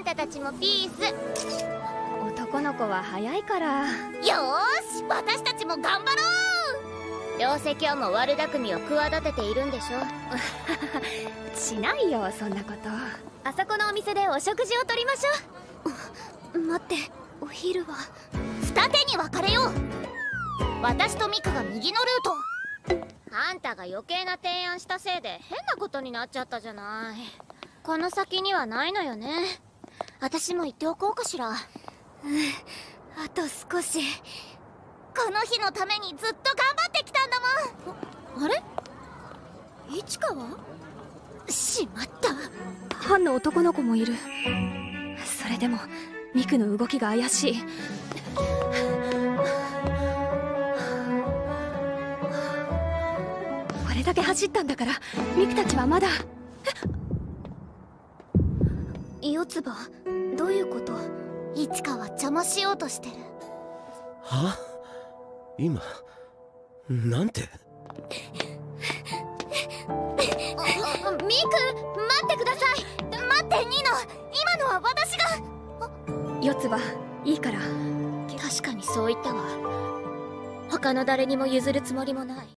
んたたちもピース。 男の子は早いから。 よーし、私たちも頑張ろう。どうせ今日も悪巧みを企てているんでしょ。 しないよそんなこと。 あそこのお店でお食事をとりましょう。 待って、お昼は。 二手に分かれよう。私とミクが右のルート。あんたが余計な提案したせいで変なことになっちゃったじゃない。この先にはないのよね。私も言っておこうかしら。 あと少し。 この日のためにずっと頑張ってきたんだもん。 あれ、市川？ しまった。 班の男の子もいる。それでもミクの動きが怪しい。これだけ走ったんだからミクたちはまだ。四つ葉、どういうこと？ 市川邪魔しようとしてる。 は？今なんて？ ミク、待ってください。待って、ニノ。今のは私が。 四つ葉、いいから。 確かにそう言ったわ。他の誰にも譲るつもりもない。